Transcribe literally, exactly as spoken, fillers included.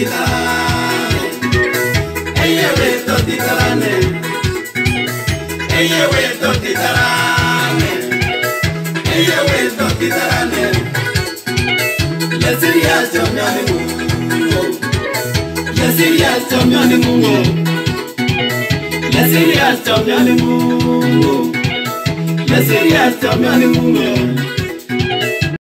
titarane. Eye weto titarane. Eye weto titarane. Eye weto titarane. Le serias chomiani mungo. Le serias chomiani mungo. Le serias chomiani mungo. Le serias chomiani mungo.